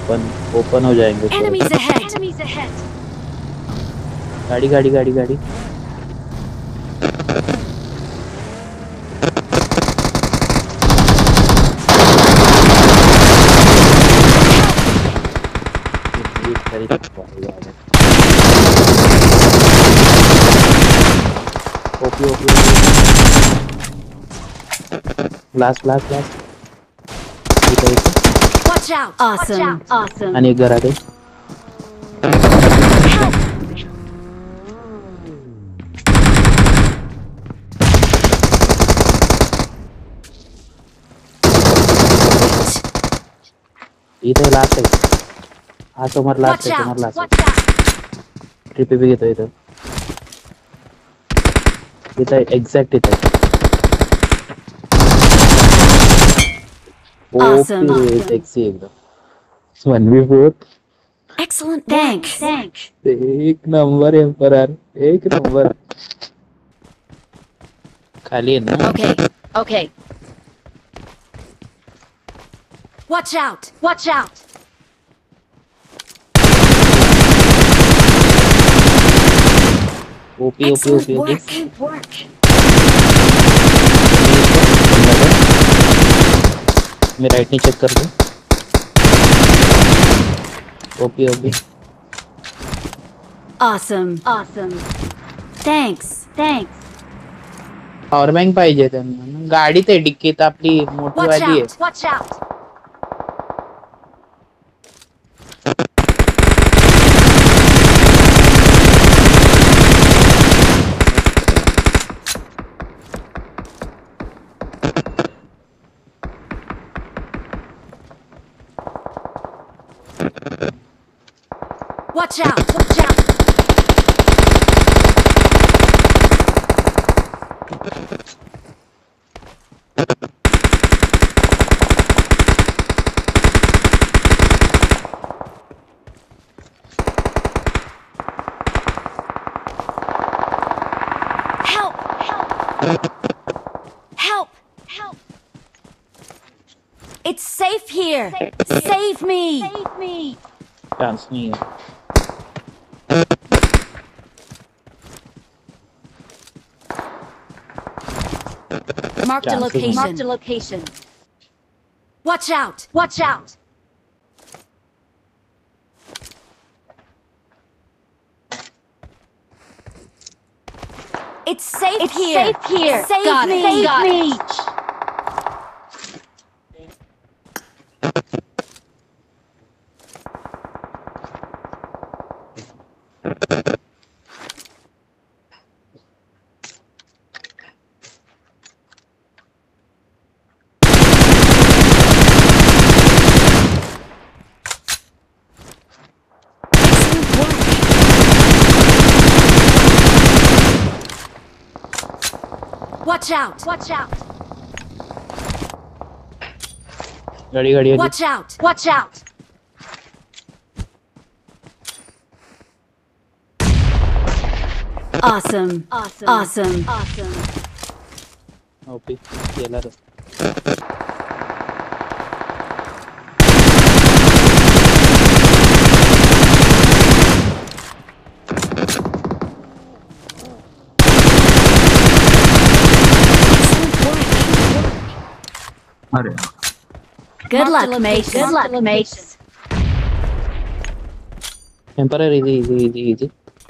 Open हो जाएंगे। Enemies ahead. Enemies ahead. गाड़ी गाड़ी गाड़ी गाड़ी। OP OP last last last. Watch out. Awesome. Awesome. आणि एक घरात आहे. इथे लास्ट आहे. हा समोर लास्ट आहे. समोर लास्ट आहे. ट्रिपी बी घेतो इथं. इथं एक्झॅक्ट इथं. Awesome. सेक्सी एकदम. 1v4. Excellent. Thanks. Thanks. एक नंबर एम्परर. एक नंबर. खाली आहे ना. Okay. Okay. Watch out. Watch out. OP OP OP OP. Excellent work. मैं राइट नहीं चेक कर दूं. OP OP. Awesome. Awesome. Thanks. Thanks. Power bank पाहिजे त्यांना. गाडीत आहे डिक्कीत आपली मोठी Watch वाली आहे. out. Watch out. Watch out! Watch out! Help! Help! Help! Help! It's safe here. Save me! Save me! Chance नहीं है. Marked a location. Marked a location. Watch out! Watch out! It's safe here. Safe here. Save me. Save me. Watch out! Watch out! गाड़ी गाड़ी. Watch out! Watch out! Awesome! Awesome! Awesome! Awesome! OP केला रे. Good luck, mate. Good luck, mate. Emperor easy.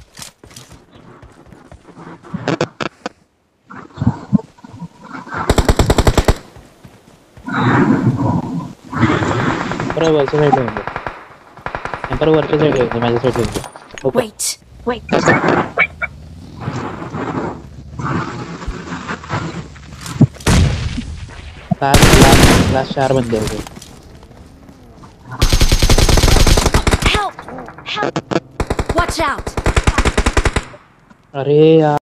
Emperor वरच्या साईडला होते. Emperor वरच्या साईडला होते. माझ्या साईडला होते. Wait. लास्ट 4 बंदे हो गए. Help! Help! Watch out! अरे यार.